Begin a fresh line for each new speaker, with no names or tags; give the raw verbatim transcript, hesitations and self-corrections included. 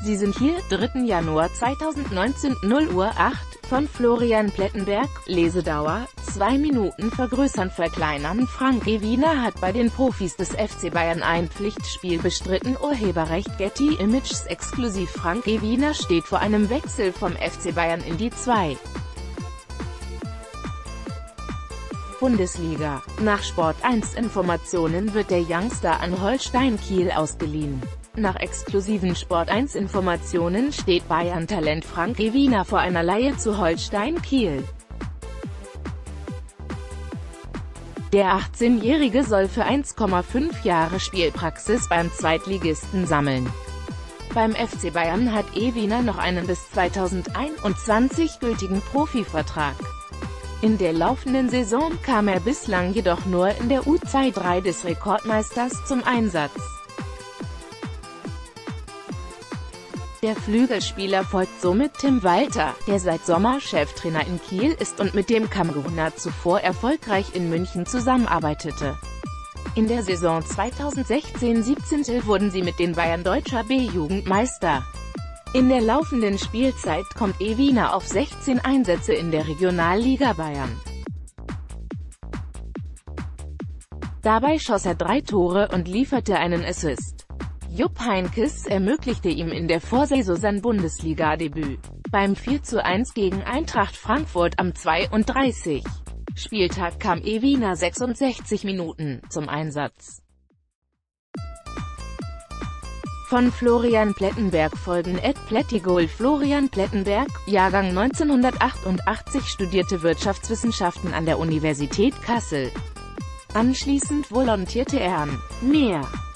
Sie sind hier, dritten Januar zweitausendneunzehn, null Uhr acht, von Florian Plettenberg, Lesedauer, zwei Minuten vergrößern verkleinern. Frank Ewiner hat bei den Profis des F C Bayern ein Pflichtspiel bestritten. Urheberrecht Getty Images exklusiv. Frank Ewiner steht vor einem Wechsel vom F C Bayern in die zwei. Bundesliga. Nach Sport eins Informationen wird der Youngster an Holstein Kiel ausgeliehen. Nach exklusiven Sport eins Informationen steht Bayern-Talent Frank Ewiner vor einer Leihe zu Holstein Kiel. Der achtzehnjährige soll für eins Komma fünf Jahre Spielpraxis beim Zweitligisten sammeln. Beim F C Bayern hat Ewiner noch einen bis zweitausendeinundzwanzig gültigen Profivertrag. In der laufenden Saison kam er bislang jedoch nur in der U dreiundzwanzig des Rekordmeisters zum Einsatz. Der Flügelspieler folgt somit Tim Walter, der seit Sommer Cheftrainer in Kiel ist und mit dem Kameruner zuvor erfolgreich in München zusammenarbeitete. In der Saison zweitausendsechzehn siebzehn wurden sie mit den Bayern deutscher B-Jugendmeister. In der laufenden Spielzeit kommt Ewiner auf sechzehn Einsätze in der Regionalliga Bayern. Dabei schoss er drei Tore und lieferte einen Assist. Jupp Heynckes ermöglichte ihm in der Vorsaison sein Bundesliga-Debüt. Beim vier zu eins gegen Eintracht Frankfurt am zweiunddreißigsten Spieltag kam Ewiner sechsundsechzig Minuten zum Einsatz. Von Florian Plettenberg folgen Ed Plettigol. Florian Plettenberg, Jahrgang neunzehnhundertachtundachtzig, studierte Wirtschaftswissenschaften an der Universität Kassel. Anschließend volontierte er an mehr